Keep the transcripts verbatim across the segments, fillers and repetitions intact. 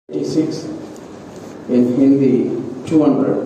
eighty-six, in Hindi two hundred.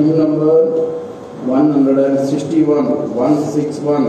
hymn number one hundred sixty-one, one sixty-one.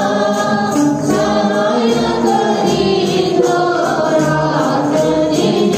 Thank you.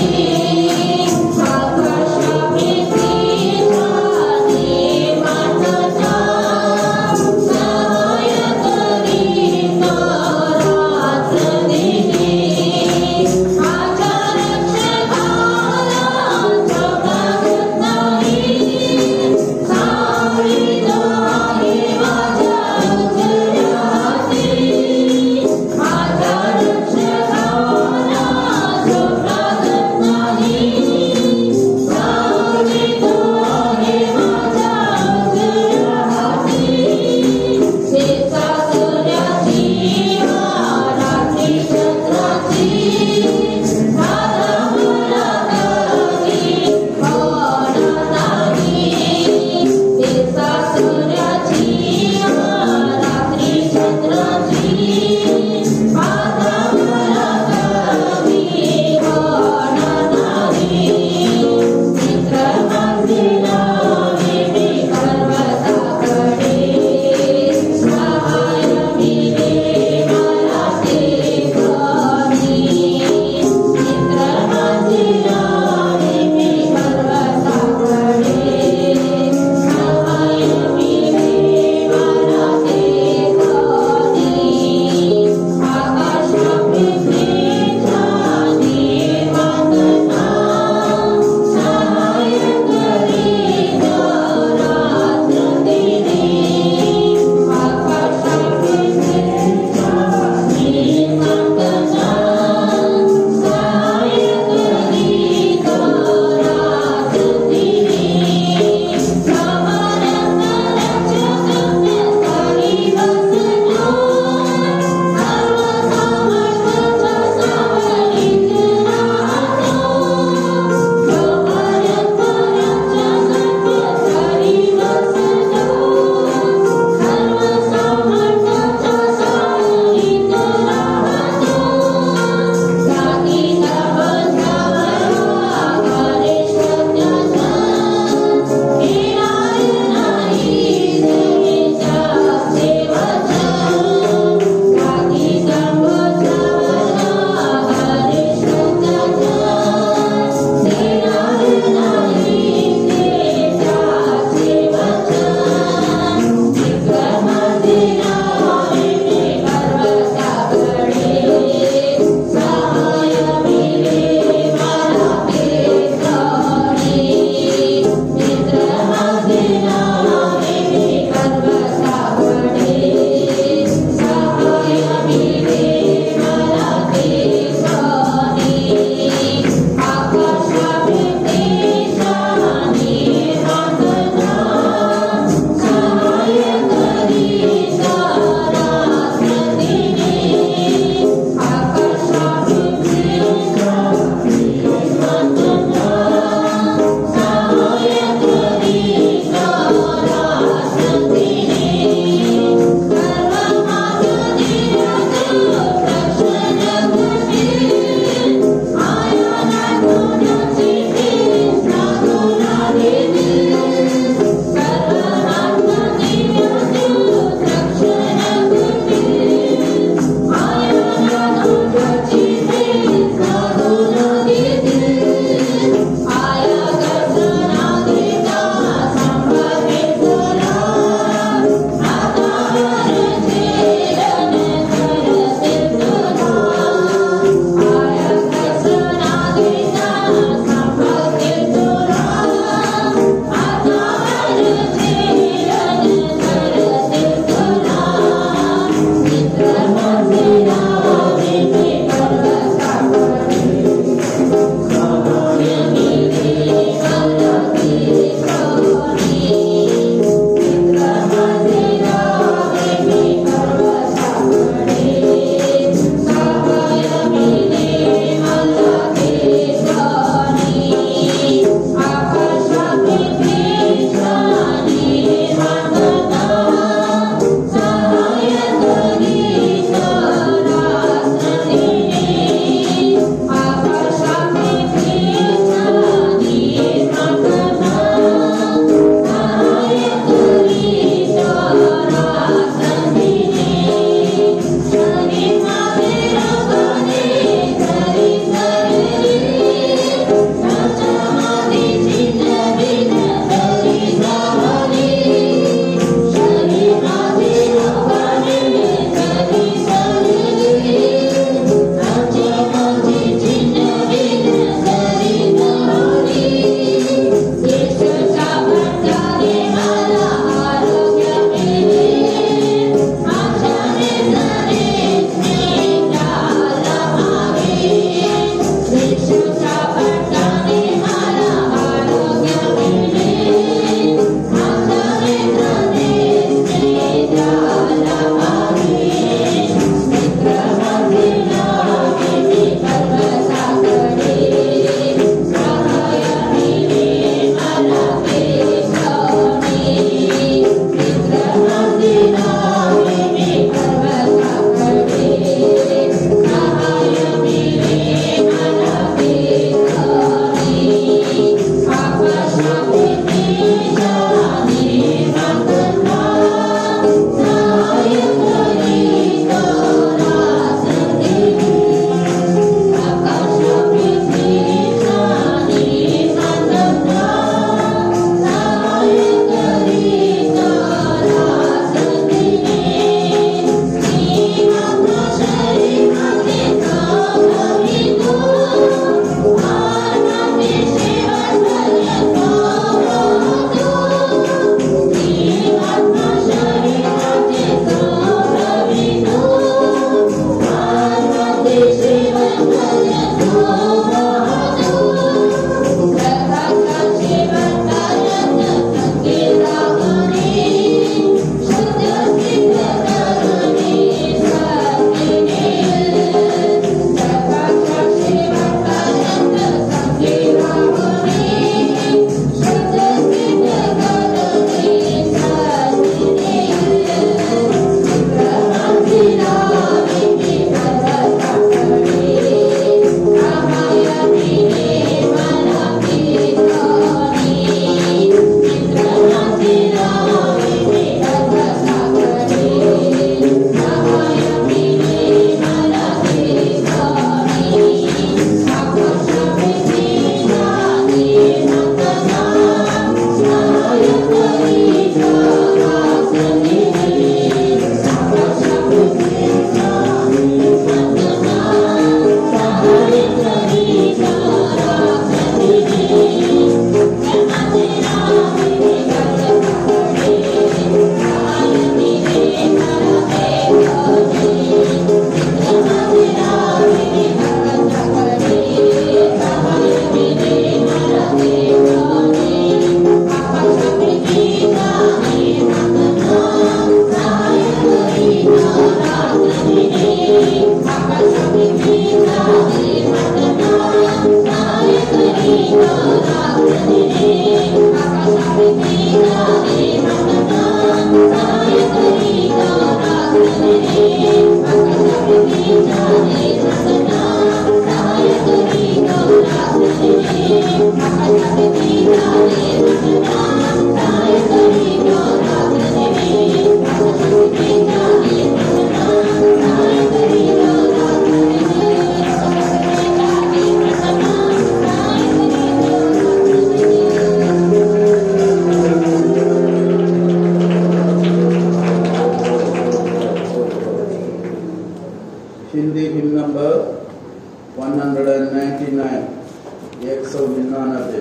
Hindi hymn number one ninety-nine, एक सौ निन्यानवे।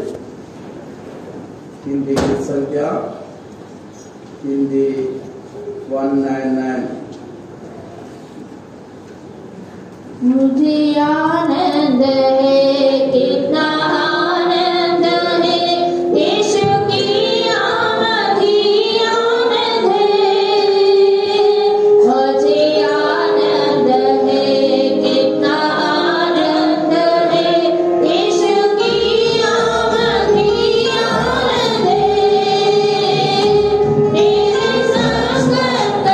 हिंदी की संख्या Hindi one ninety-nine। मुझे आनंद है, कितना आनंद है, यीशु की आमद ही आनंद है। मुझे आनंद है, कितना आनंद है, यीशु की आमद ही आनंद है। मेरे संकट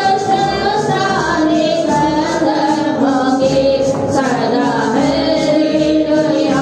सारे खत्म होंगे, सदा हालेलुया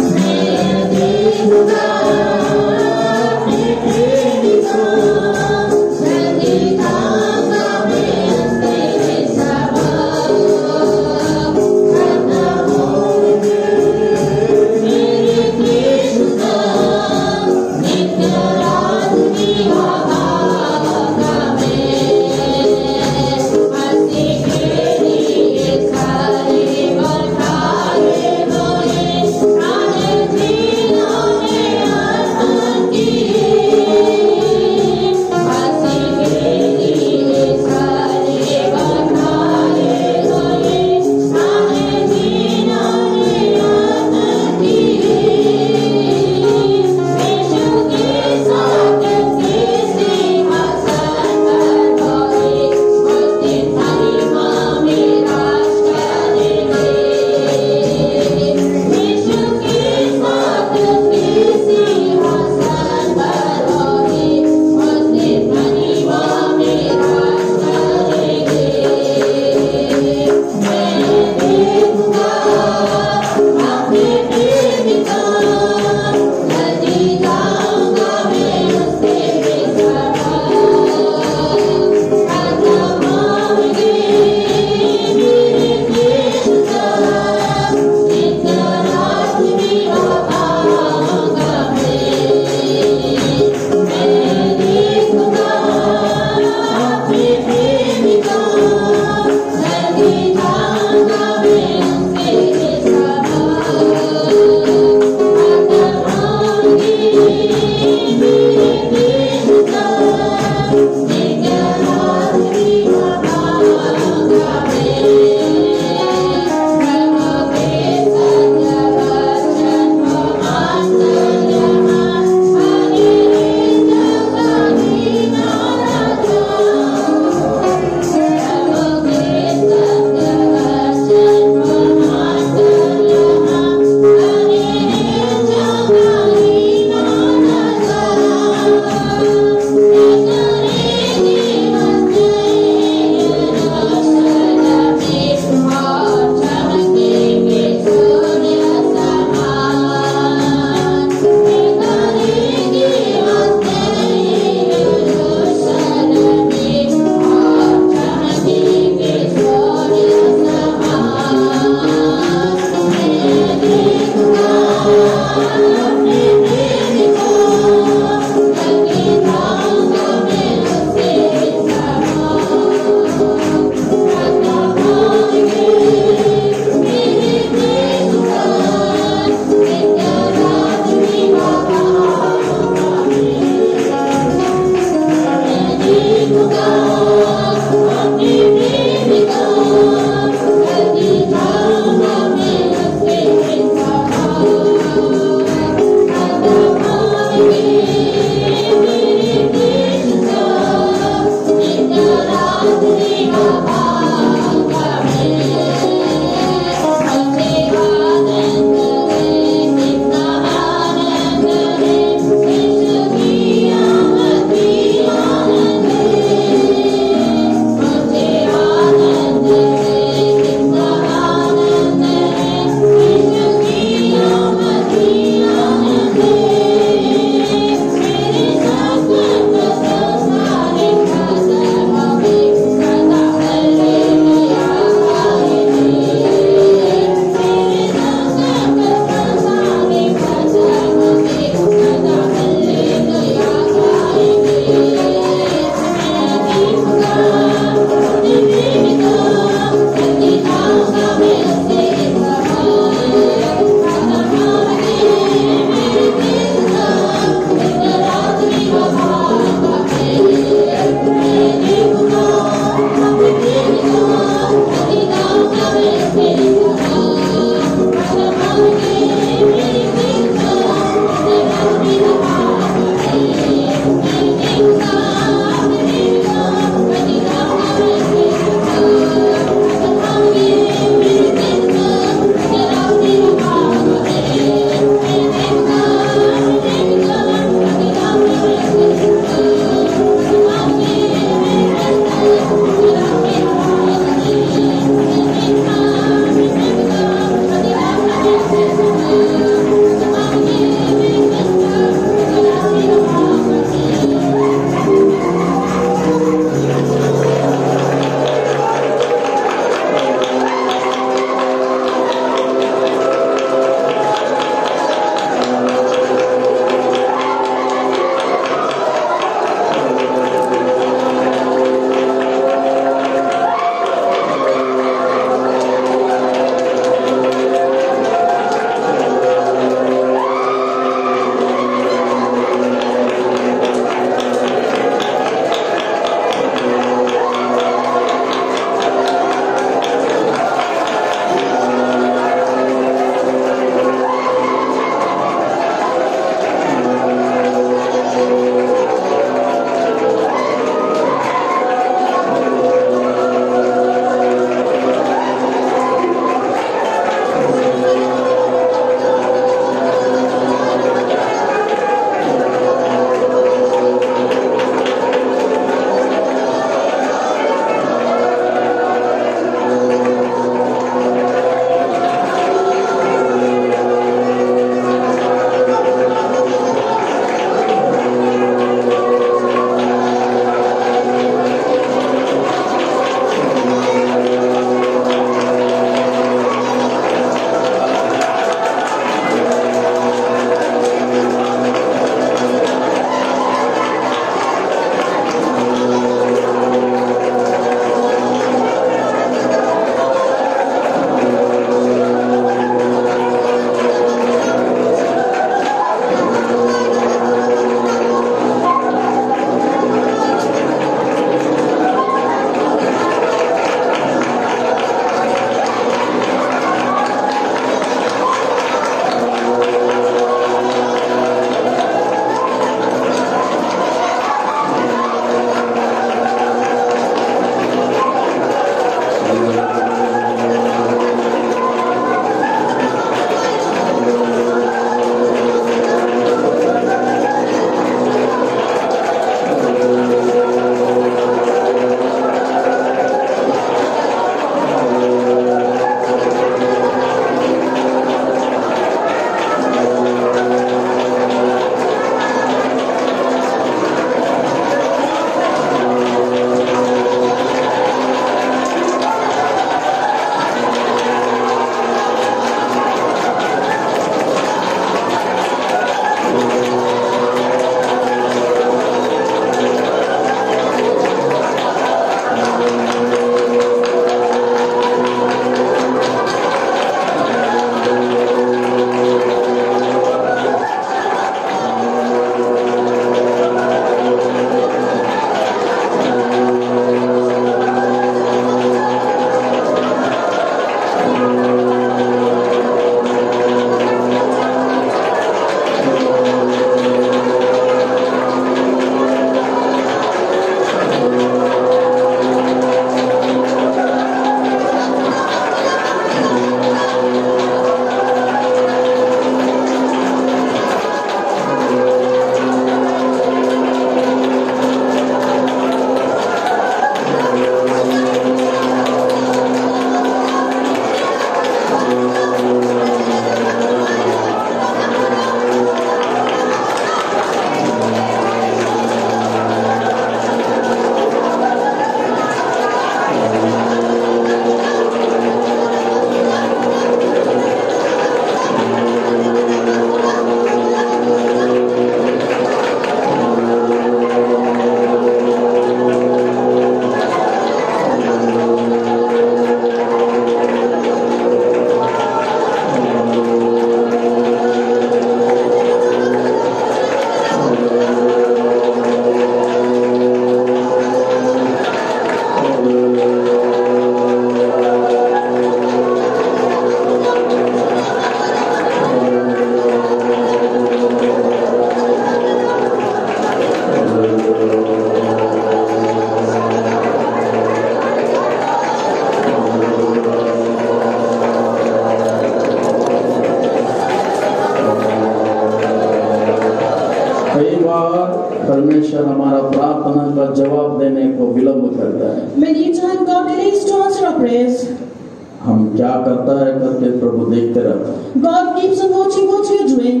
प्रार्थना का जवाब देने को विलंब करता है। Many a time God delays to answer our prayers. हम क्या करता है करके प्रभु देखते रहता है। God keeps on watching what we are doing.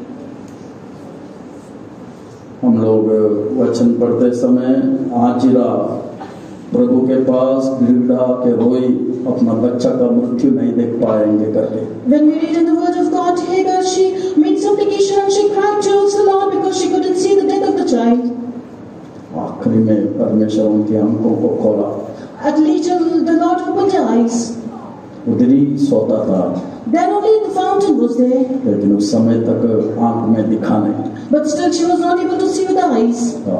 हम लोग वचन पढ़ते समय आजिरा प्रभु के पास गिड़गिड़ा के रोई अपना बच्चा का मृत्यु नहीं देख पाएंगे करके। When we read in the word of God, Hagar, she made supplication and she cried to the Lord because she couldn't see the death of the child. आखिरी में परमेश्वर उनकी आंखों को खोला। At least the Lord opened her eyes. उधरी सोता था, Then only the fountain was there, लेकिन उस समय तक आंख में दिखा नहीं। but still she was not able to see with her eyes. आ,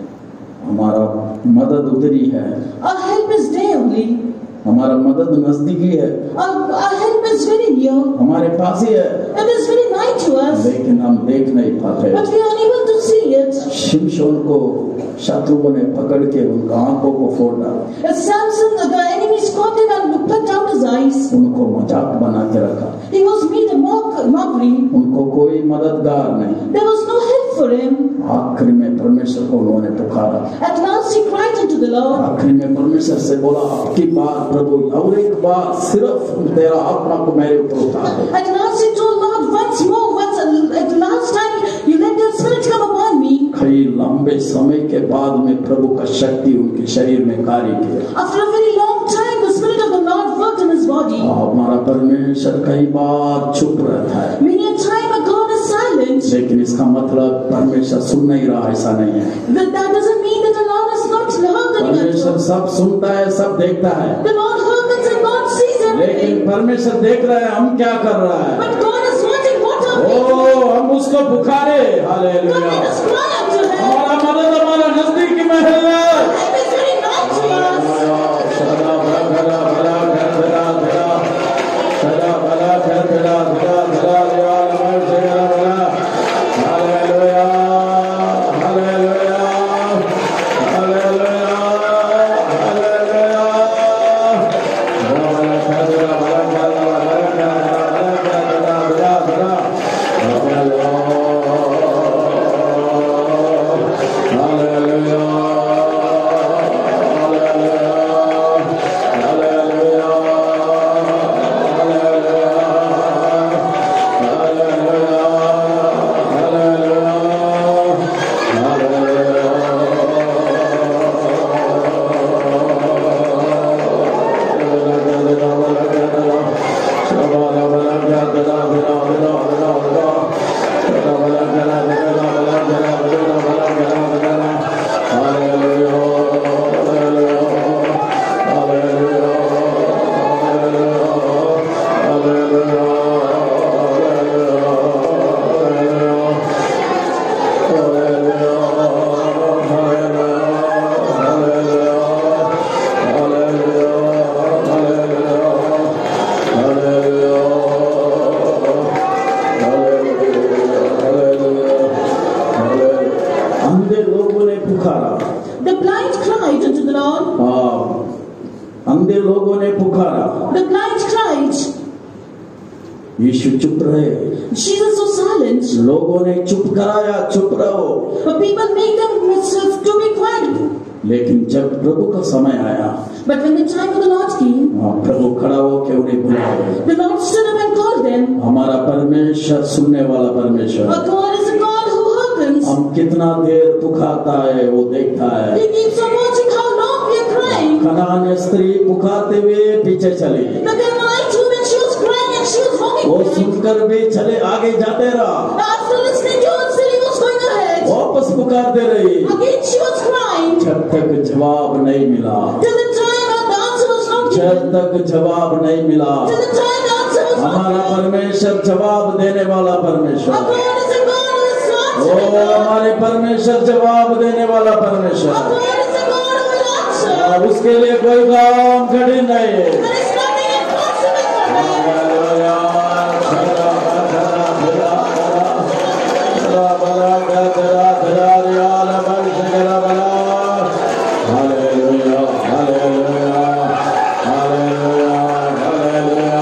हमारा मदद उधरी है, Our help is there only. हमारा मदद नजदीकी है, Our, our help is very near. हमारे पास ही है, It is very nigh to us, लेकिन हम देख नहीं पाते। but we are unable to see it. शिमशोन को शत्रुओं ने पकड़ के उनका आंखों को फोड़ डाला, As Samson, the enemies caught him and plucked out his eyes. उनको मजाक बना के रखा, He was made a mock, mockery. उनको कोई मददगार नहीं। There was no help for him. आखिरी में परमेश्वर को उन्होंने पुकारा, At last he cried unto the Lord. आखिरी में परमेश्वर से बोला, अब की बार प्रभु और एक बार सिर्फ तेरा आत्मा को मेरे ऊपर उतार दे। At last he told Lord, once more, once at the last time, you let your spirit come upon me. कई लंबे समय के बाद में प्रभु का शक्ति उनके शरीर में कार्य किया। After a very long time, the spirit of the Lord worked in his body. हमारा परमेश्वर कई बार चुप रहता है, Many a time a God is silent. लेकिन इसका मतलब परमेश्वर सुन नहीं रहा, ऐसा नहीं है। But that doesn't mean that the Lord is not hearkening परमेश्वर unto. सब सुनता है, सब देखता है, The Lord hearkens and God sees everything. लेकिन परमेश्वर देख रहा है हम क्या कर रहा है। But God is watching what are we O doing. हम उसको पुकारे, God hallelujah. let us cry unto him. हमारा मदद हमारा नजदीक में है। Help is very nigh to us. सदा भला भला भला भला भला सदा भला भला भला भला भला भला भला हालेलुया हालेलुया हालेलुया हालेलुया भला भला भला भला भला भला भला अंधे लोगों ने पुकारा, The blind cried unto the Lord. हाँ, अंधे लोगों ने पुकारा, The blind cried. यीशु चुप रहे, Jesus was silent. लोगों ने चुप कराया, चुप रहो। But people made them to be quiet. लेकिन जब प्रभु का समय आया, But when the time of the Lord came, हाँ, प्रभु खड़ा होकर उन्हें बुलाया। the Lord stood up and called them. हमारा परमेश्वर सुनने वाला परमेश्वर, Our God is a God who hearkens. हम कितना देर पुकारता है वो देखता है। He keeps on watching how long we are crying. Kanan स्त्री पुकारते हुए पीछे चली, The Canaanite woman, she was crying and she was walking वो behind. सुनकर भी चले आगे जाते रहा, After listening to her, still he was going ahead. वापस पुकारते रही, Again she was crying. जब तक जवाब नहीं मिला, Till the time of the answer was not जब given. तक जवाब नहीं मिला। Till the time the answer was not हमारा given. परमेश्वर जवाब देने वाला Our परमेश्वर, God is a God who is O answering. हमारे परमेश्वर जवाब देने वाला परमेश्वर, Our God is a God who will answer. अब उसके लिए कोई काम कठिन नहीं है। There is nothing impossible for him. Hallelujah, खड़ा खड़ा खड़ा खड़ा बला खड़ा खड़ा रियाल बल खड़ा बला। Hallelujah hallelujah hallelujah hallelujah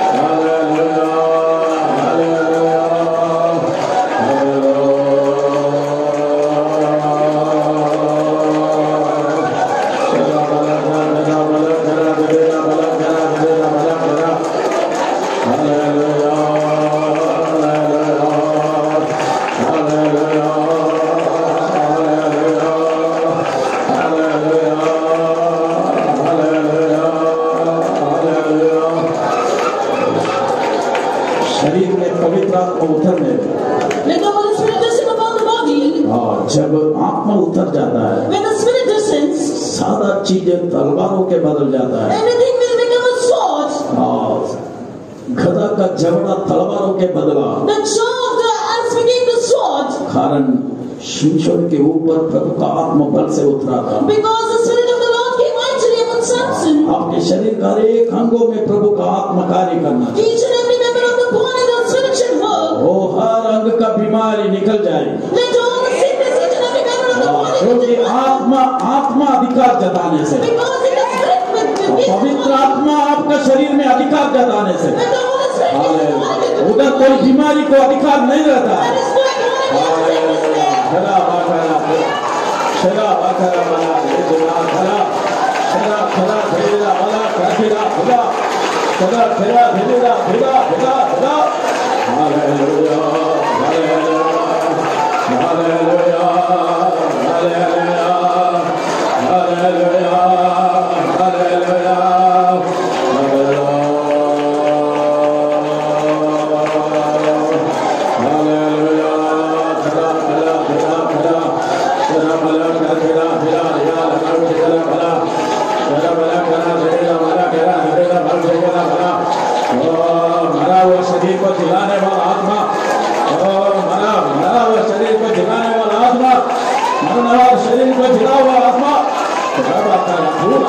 hallelujah hallelujah hallelujah जब आत्मा उतर जाता है, when the spirit descends, सारा चीजें तलवारों के बदल जाता है। everything will become a sword. और गधा का जबड़ा तलवारों के बदला। The jaw of the ass became the sword. कारण शिमशोन के ऊपर प्रभु का आत्मा बल से उतरा था। Because the spirit of the Lord came mightily upon Samson. आपके शरीर का एक अंगों में प्रभु का आत्मा कार्य करना चाहिए। Each and every member of the body, the spirit should work. वो हर अंग का बीमारी निकल जाए। Let all the sickness, each and every member of the body, क्योंकि आत्मा आत्मा अधिकार जताने से, because it is spirit with पवित्र आत्मा आपका शरीर में अधिकार जताने से, when the Holy Spirit is divided, उधर कोई बीमारी को अधिकार नहीं रहता। that is why God is there. खरा बाखरा खरा बाखरा बना लेजना खरा खरा खरा धेरा बना खरा खरा खरा खरा धेरा धेरा धेरा धेरा hallelujah hallelujah hallelujah hallelujah hallelujah hallelujah मरा हुआ शरीर को जिलाने वाला आत्मा, मरा मरा हुआ शरीर को जिलाने वाला आत्मा, मरने वाला शरीर को जिला हुआ आत्मा, शरीर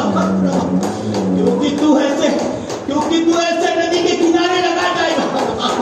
क्योंकि तू ऐसे क्योंकि तू ऐसे नदी के किनारे लगा जाएगा।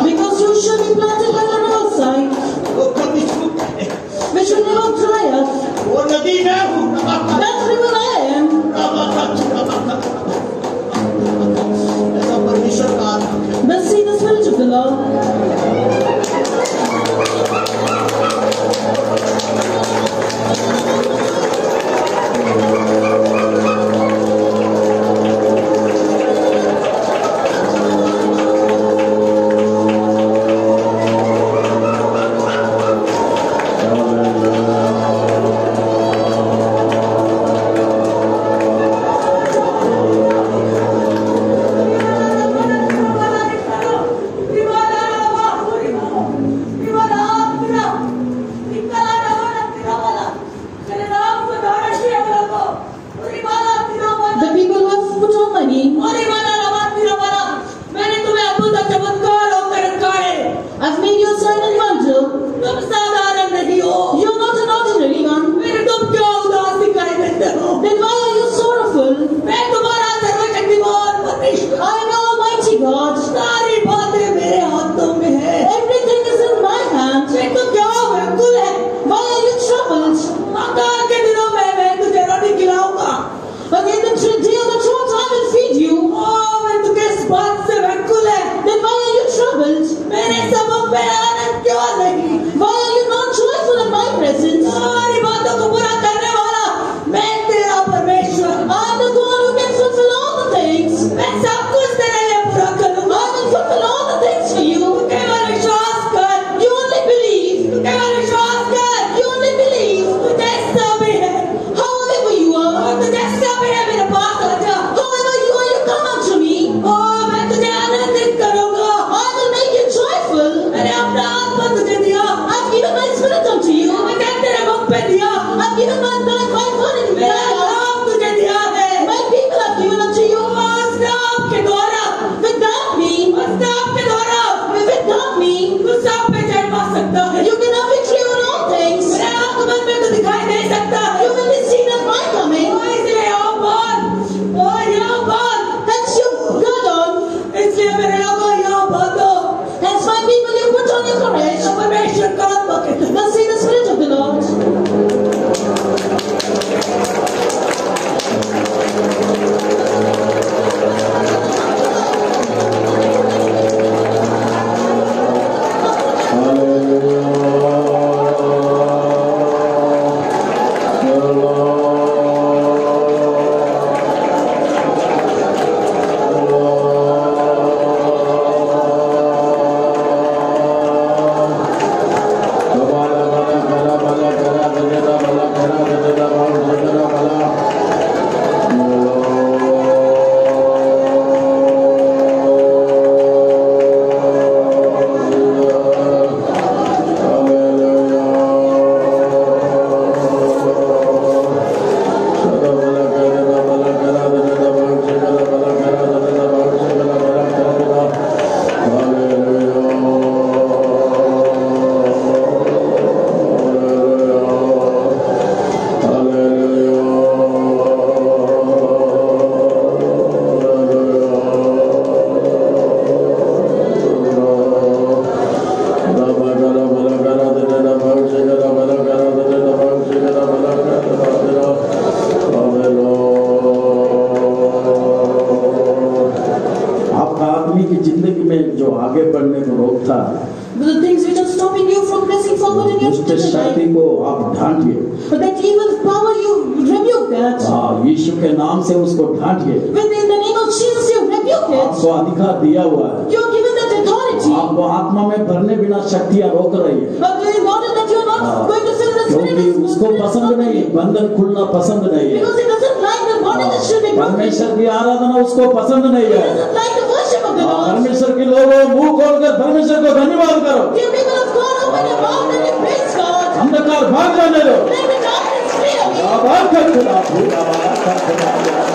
The things which are stopping you from pressing forward in your दुष्ट शक्ति को आप ढांटिए. But that evil power, you rebuke that. हाँ, यीशु के नाम से उसको ढांटिए. When in the name of Jesus you rebuke it. आपको अधिकार दिया हुआ है. You are given that authority. आपको आत्मा में भरने बिना शक्तियाँ रोक रही है. But in order that you are not going to fill the spirit. क्योंकि उसको पसंद नहीं, बंधन खुलना पसंद नहीं है. Because he doesn't like the bondage should be broken. परमेश्वर की आराधना उसको पसंद नहीं है. He doesn't like the worship of the Lord. परमेश्वर के लोगों मुंह खोलकर परमेश्वर को धन्यवाद करो. You people of God, open your mouth and you praise God. अंधकार भाग जाने दो. Let the darkness flee away. आभार कर खुदा, खुदा वाला कर खुदा.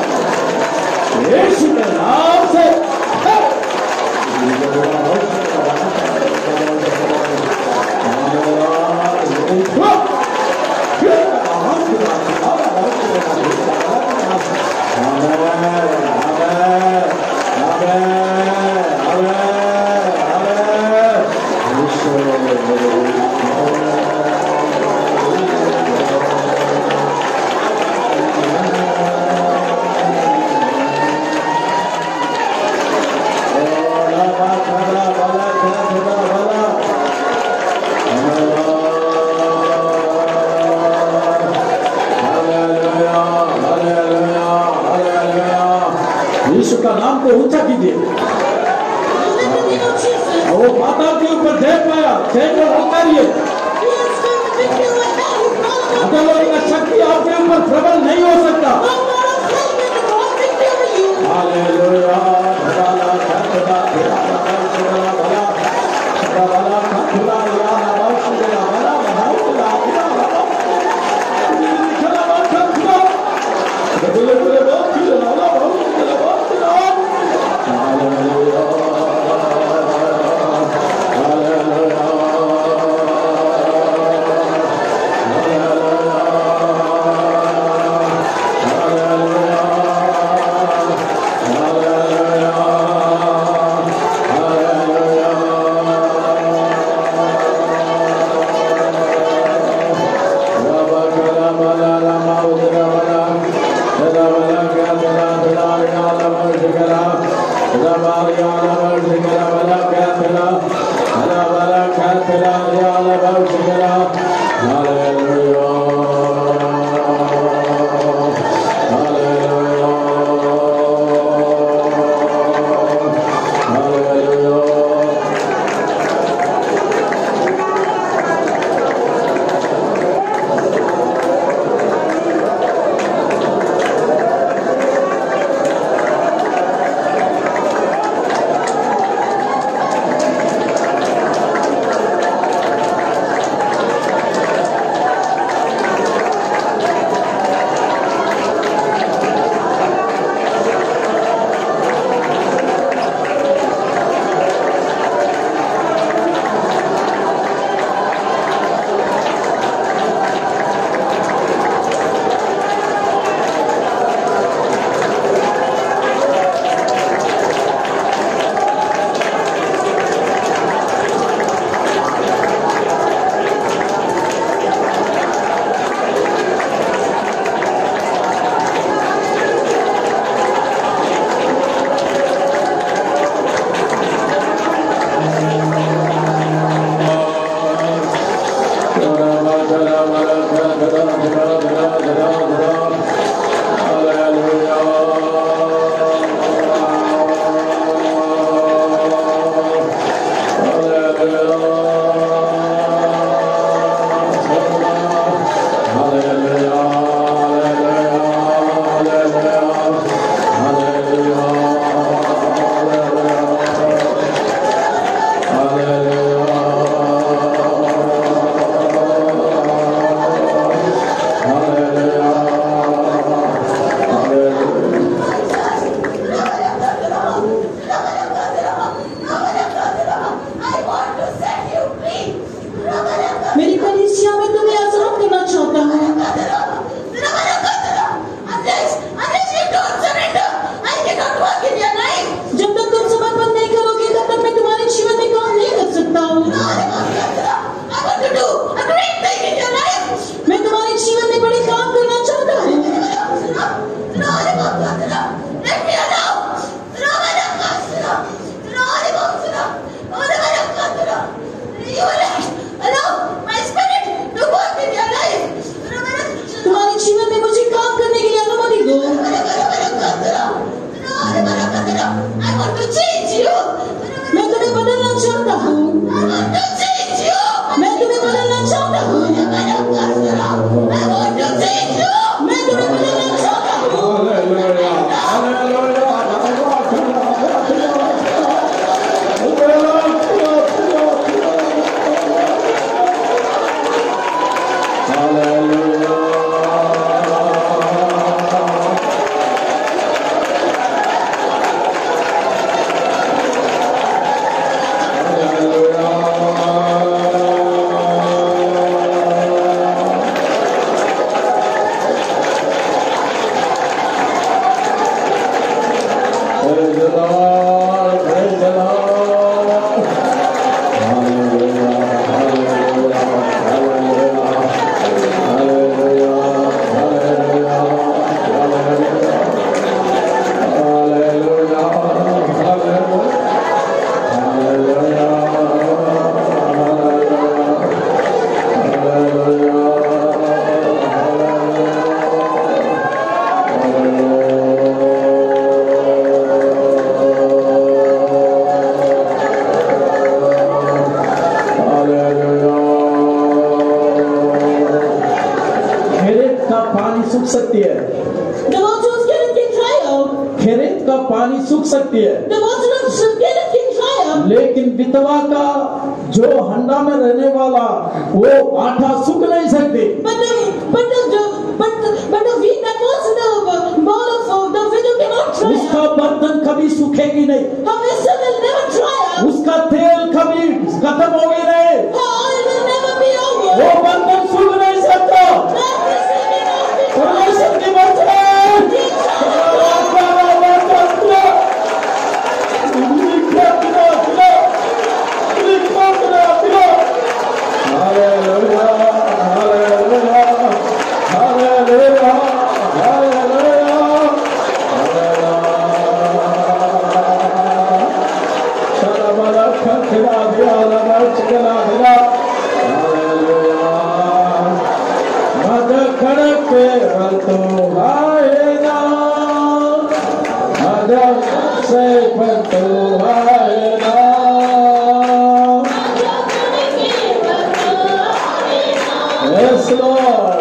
यीशु के नाम से वो माता के ऊपर जय पाया, जय को उतारिए। He has got the victory right now. He's not about अधर्म का शक्ति आपके ऊपर प्रबल नहीं हो सकता। no more of hell can God victory over you. Hallelujah. भला खतरा भला भला भला भला खतरा या भला भला भला भला चला बात खतरा बोले बोले बहुत ही लगा बहुत चला बहुत चला hallelujah hallelujah I want to set you free. सकती है, The water of Kerit can dry out. खेरेत का पानी सूख सकती है, The water of Kerit can dry out. लेकिन विधवा का जो हंडा में रहने वाला वो आटा सूख नहीं सकती। But the but the, the but the, but the wheat that was in the bowl of uh, the widow cannot dry उसका out. बर्तन कभी सूखेगी नहीं, Her vessel will never dry out. उसका तेल कभी खत्म होगी नहीं, Her oil will never be over. वो बर्तन सूख नहीं सकता। That vessel cannot be dry. परमेश्वर की वचन Yes, Lord.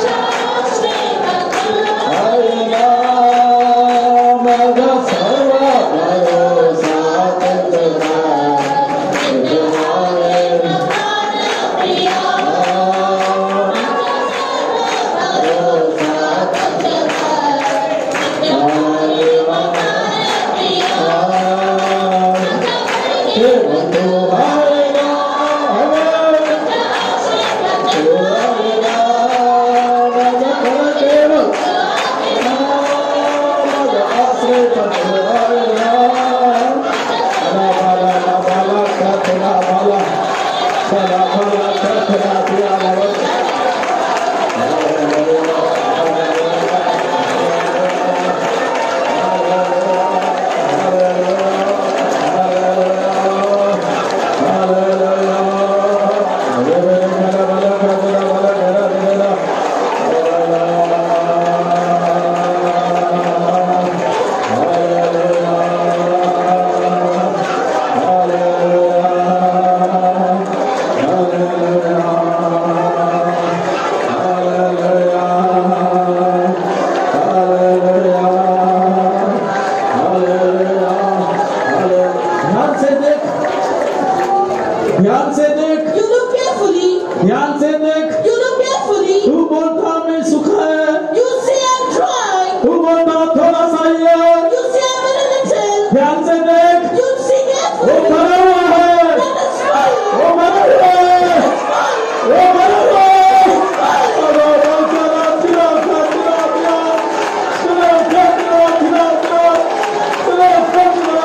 ध्यान से देख, You look carefully. ध्यान से देख। You look carefully. तू बोलता मैं सूखा है, You say I'm dry. तू बोलता थोड़ा सा ही है। You say I'm a little. ध्यान से देख, You see वो carefully. भरा हुआ है, That is right. वो भरा हुआ है, वो भरा हुआ है। अरे वो चला चिरा चिरा चिरा चिरा चिरा चिरा चिरा चिरा चिरा चिरा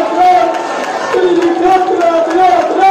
चिरा चिरा चिरा चिरा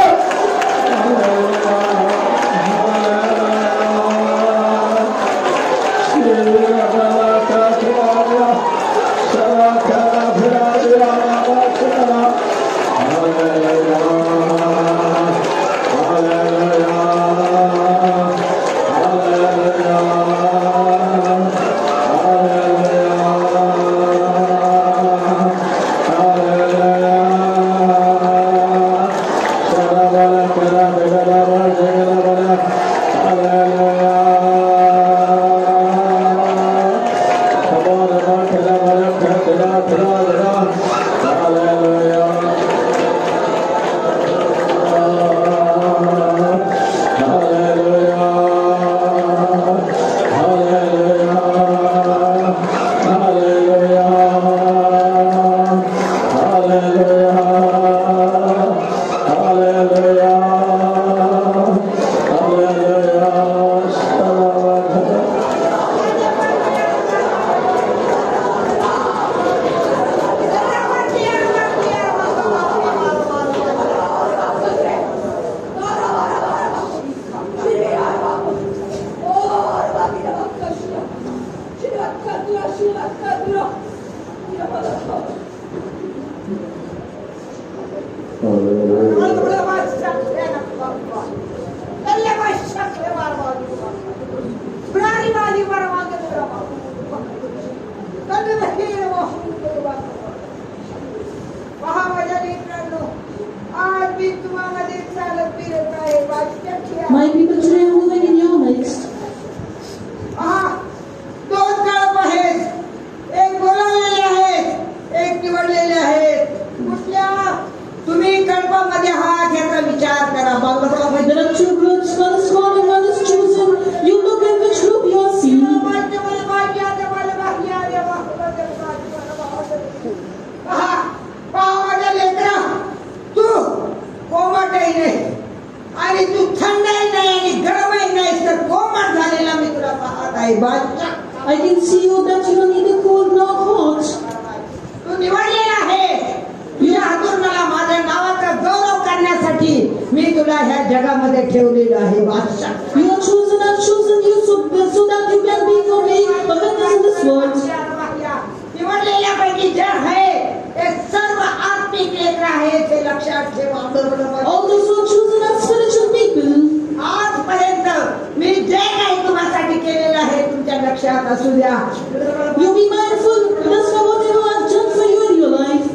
आहे बादशाह. I can see you that you are neither cold nor hot. तू निवडलेला आहे. तुझ्या हातून मला माझ्या नावाचा गौरव करण्यासाठी मी तुला ह्या जगामध्ये ठेवलेलं आहे बादशाह. You are chosen, I've chosen you so, so that you can be for me a witness in this world. निवडलेल्यापैकी जे आहे ते सर्व आत्मिक लेकरं आहे ते लक्षात ठेवा. All those who are chosen are spiritual people. आजपर्यंत मी जे काही तुम्हासाठी केलेलं आहे तुमच्या लक्षात असू द्या. You be mindful just for whatever I've done for you in your life.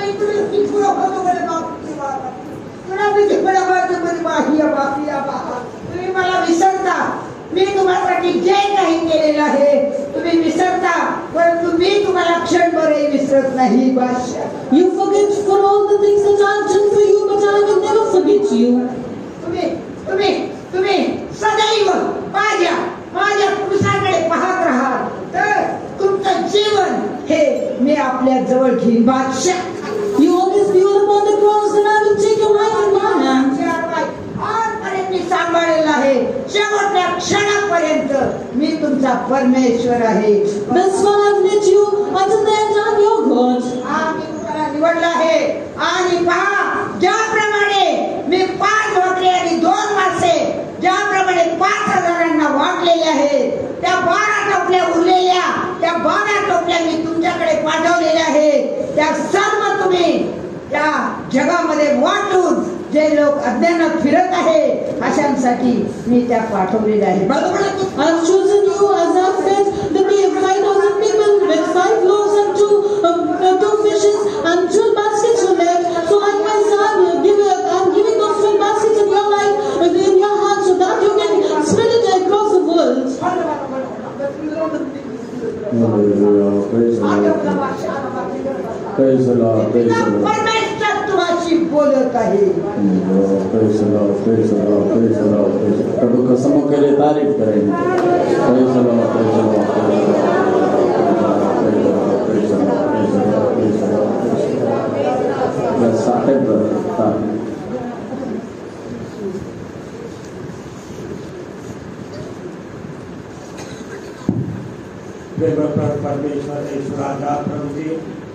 तुम्ही मला विसरता. मी तुम्हासाठी जे काही केलेलं आहे तुम्ही विसरता, परंतु मी तुम्हाला क्षणभरही विसरत नाही बादशाह. You forget for all the things that I've done for you, but I will never forget you. तुम्ही तुम्ही तुम्ही सदैव माझ्या माझ्या पुरुषाकडे पाहत राहा तर तुमचं जीवन हे मी आपल्या जवळ घेईन बादशाह. You always be all upon the cross, and I will take your life in my hand. आजपर्यंत मी सांभाळलेलं आहे. शेवटच्या क्षणापर्यंत मी तुमचा परमेश्वर आहे. That's why I've led you until the end. I'm your God. आम्ही तुम्हाला निवडलं आहे. आणि पहा, ज्याप्रमाणे मी पाच भाकरी आणि दोन मासे ज्याप्रमाणे पाच हजारांना वाटलेले आहे, त्या बारा टोपल्या उरलेल्या त्या बारा टोपल्या मी तुमच्याकडे पाठवलेल्या आहे. त्या सर्व तुम्ही त्या जगामध्ये वाटून जे लोक अज्ञानात फिरत आहे अशांसाठी मी त्या पाठवलेल्या आहे. I've chosen you as I've fed the five thousand people with five loaves and two um, uh, two fishes and two baskets were left. So likewise I'm giving I'm giving those full baskets in your life uh, in your hand so that you can spread it across the world. Praise the Lord. Praise the Lord. परमेश्वर तुम्हाशी बोलत आहे. Praise the Lord. Praise the Lord. Praise the Lord. प्रभु का समूह के लिए तारीफ करेंगे. Praise the Lord. Praise the Lord. Praise the Lord. Praise the Lord. Praise the Lord. Praise the Lord. Praise the Lord. Let's start it, brother. परमेश्वर ईश्वराजा प्रभु जी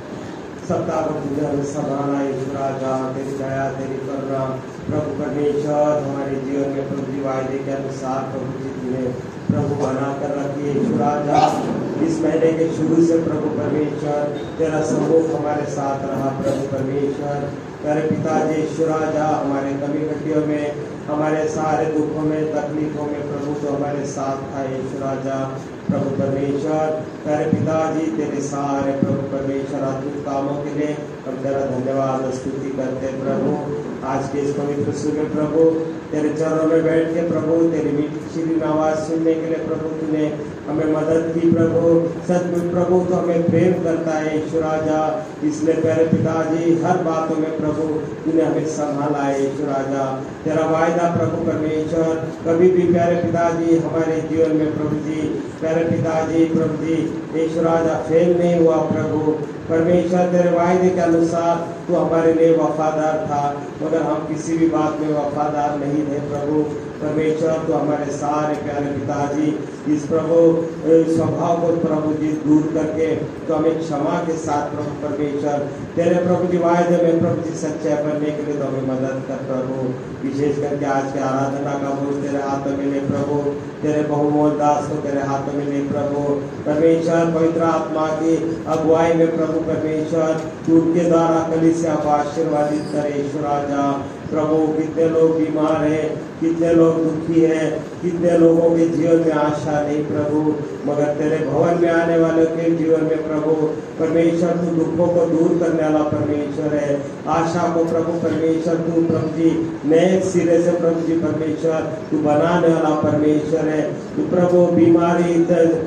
सत्ता को तुझे संभालना ईश्वराजा, तेरी दया तेरी करुणा प्रभु परमेश्वर हमारे जीवन में प्रभु जी वायदे के अनुसार प्रभु जी तुम्हें प्रभु बना कर रखिए ईश्वराजा. इस महीने के शुरू से प्रभु परमेश्वर तेरा सम्मुख हमारे साथ रहा प्रभु परमेश्वर. तेरे पिताजी ईश्वराजा हमारे कमी घटियों में हमारे सारे दुखों में तकलीफों में प्रभु तो हमारे साथ था ईश्वराजा. प्रभु परमेश्वर तेरे पिताजी तेरे सारे प्रभु परमेश्वर अद्भुत कामों के लिए हम तेरा धन्यवाद स्तुति करते प्रभु. आज के इस पवित्र सुबह प्रभु तेरे चरणों में बैठ के प्रभु तेरी मीठी शीरीन आवाज सुनने के लिए प्रभु तूने हमें मदद की प्रभु. सचमुच प्रभु तो हमें प्रेम करता है ईश्वराजा, इसलिए प्यारे पिताजी हर बातों में प्रभु तूने हमें संभाला है ईश्वराजा. तेरा वायदा प्रभु परमेश्वर कभी भी प्यारे पिताजी हमारे जीवन में प्रभु जी प्यारे पिताजी प्रभु जी ईश्वराजा फेल नहीं हुआ प्रभु परमेश्वर. तेरे वायदे के अनुसार तू हमारे लिए वफादार था, मगर हम किसी भी बात में वफादार नहीं थे प्रभु परमेश्वर. तो हमारे सारे प्यारे पिताजी इस प्रभु स्वभाव को प्रभु जी दूर करके तो हमें क्षमा के साथ प्रभु परमेश्वर तेरे प्रभु जी वायदे में प्रभु जी सच्चाई बनने के लिए तो हमें मदद कर प्रभु. विशेष करके आज के आराधना का बोझ तेरे हाथों में ले प्रभु, तेरे बहुमोल दास को तेरे हाथों में ले प्रभु परमेश्वर. पवित्र आत्मा की अगुवाई में प्रभु परमेश्वर तू उनके द्वारा कलीसिया को आशीर्वादित करे ईश्वराजा. प्रभु कितने लोग बीमार हैं, कितने लोग दुखी हैं, कितने लोगों के जीवन में आशा नहीं प्रभु, मगर तेरे भवन में आने वालों के जीवन में प्रभु परमेश्वर तू दुखों को दूर करने वाला परमेश्वर है. आशा को प्रभु परमेश्वर तू प्रभु जी नए सिरे से प्रभु जी परमेश्वर तू बनाने वाला परमेश्वर है. तू प्रभु बीमारी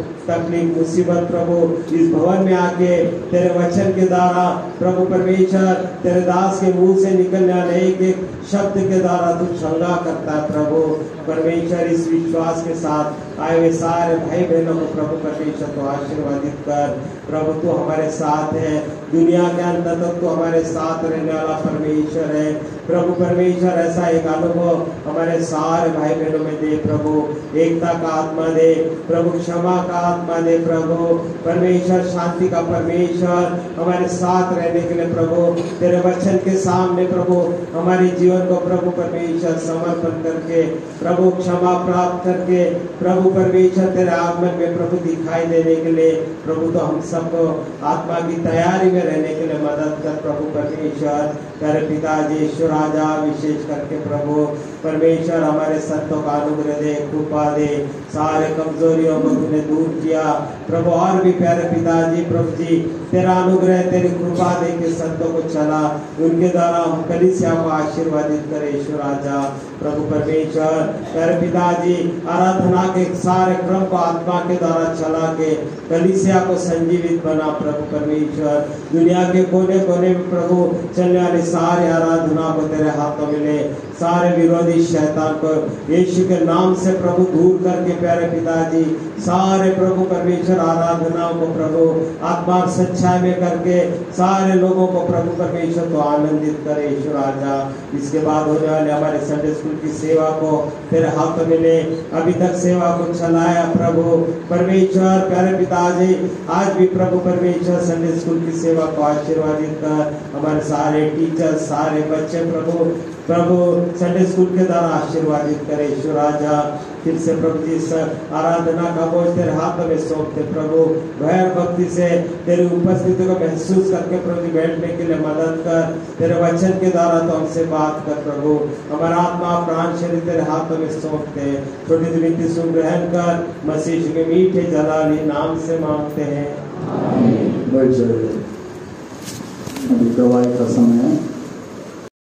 तकलीफ मुसीबत प्रभु इस भवन में आके तेरे वचन के द्वारा प्रभु परमेश्वर तेरे दास के मुंह से निकलने वाले एक एक शब्द के द्वारा तू चंगा करता है प्रभु परमेश्वर. इस विश्वास के साथ आए हुए सारे भाई बहनों को प्रभु परमेश्वर को आशीर्वादित कर प्रभु. तू हमारे साथ है, दुनिया के अंत तक तो हमारे साथ रहने वाला परमेश्वर है। प्रभु परमेश्वर ऐसा एक अनुभव हमारे सारे भाई बहनों में दे प्रभु, एकता का आत्मा दे प्रभु, क्षमा का आत्मा दे प्रभु परमेश्वर, शांति का परमेश्वर हमारे साथ रहने के लिए प्रभु, तेरे वचन के सामने प्रभु हमारे जीवन को प्रभु परमेश्वर समर्पण करके प्रभु, क्षमा प्राप्त करके प्रभु परमेश्वर तेरे आगमन में प्रभु दिखाई देने के लिए प्रभु, तो हम सबको आत्मा की तैयारी में रहने के लिए मदद कर प्रभु परमेश्वर। तेरे पिताजी ईश्वर राजा विशेष करके प्रभु परमेश्वर हमारे संतों का अनुग्रह दे, कृपा दे, सारे कमजोरियों को तूने दूर किया प्रभु, और भी प्यारे पिताजी प्रभु जी तेरा अनुग्रह तेरी कृपा दे के संतों को चला, उनके द्वारा हम कलीसिया को आशीर्वादित करे ईश्वर राजा प्रभु परमेश्वर। प्यारे पिताजी आराधना के सारे क्रम को आत्मा के द्वारा चला के कलीसिया को संजीवित बना प्रभु परमेश्वर, दुनिया के कोने कोने में प्रभु चलने वाली सारी आराधना को तेरे हाथों में ले, सारे विरोधी शैतान को यीशु के नाम से प्रभु दूर करके प्यारे पिताजी सारे प्रभु परमेश्वर आराधनाओं को प्रभु आत्मा सच्चाई में करके सारे लोगों को प्रभु परमेश्वर को आनंदित करे ईश्वर राजा। इसके बाद होने वाले हमारे संडे स्कूल की सेवा को तेरे हाथों में ले, अभी तक सेवा को चलाया प्रभु परमेश्वर प्यारे पिताजी, आज भी प्रभु परमेश्वर संडे स्कूल की सेवा को आशीर्वादित कर, हमारे सारे टीचर सारे बच्चे प्रभु प्रभु संडे स्कूल के द्वारा आशीर्वादित करे ईश्वर राजा। फिर से प्रभु जी आराधना का बोझ तेरे हाथों में सौंपते प्रभु, भय भक्ति से तेरी उपस्थिति को महसूस करके प्रभु जी बैठने के लिए मदद कर, तेरे वचन के द्वारा तो हमसे बात कर प्रभु, हमारा आत्मा प्राण शरीर तेरे हाथों में सौंपते, छोटी सी विनती सुन ग्रहण कर, मसीह के मीठे जलाली नाम से मांगते हैं। अभी दवाई का समय है।